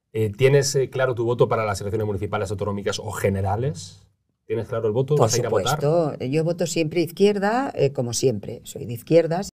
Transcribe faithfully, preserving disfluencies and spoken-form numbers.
Eh, ¿Tienes eh, claro tu voto para las elecciones municipales, autonómicas o generales? ¿Tienes claro el voto? Por ¿Vas a ir a votar? supuesto, yo voto siempre izquierda, eh, como siempre, soy de izquierdas.